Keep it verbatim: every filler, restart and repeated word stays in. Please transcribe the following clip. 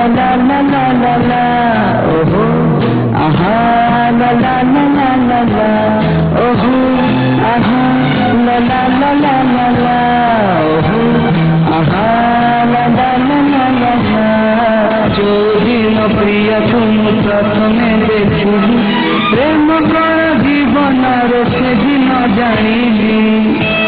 ला ला ला ला ला ओहो आहा ला ला ला ला ला ला ओहो आहा ला ला ला ला ला ला ओहो आहा ला ला ला ला ला ला जोदिन प्रिय तुम प्रथमे देखिली प्रेम कण जीवन रे से दिन जानिली